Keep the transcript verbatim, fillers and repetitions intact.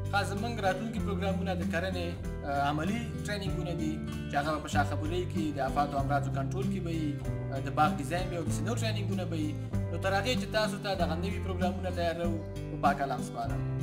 خاص زموږ راتلونکي پروګرامونه د کرنې عملي ټریننګونه دي چې هغه په شاخه بولۍ کې د آفات او امراضو کنټرول کې به وي، د باغ ډیزاین به او داسې نور ټریننګونه به وي. نو تر هغې چې تاسو ته دغه نوي پروګرامونه تیاروو په پاک الله سپارم.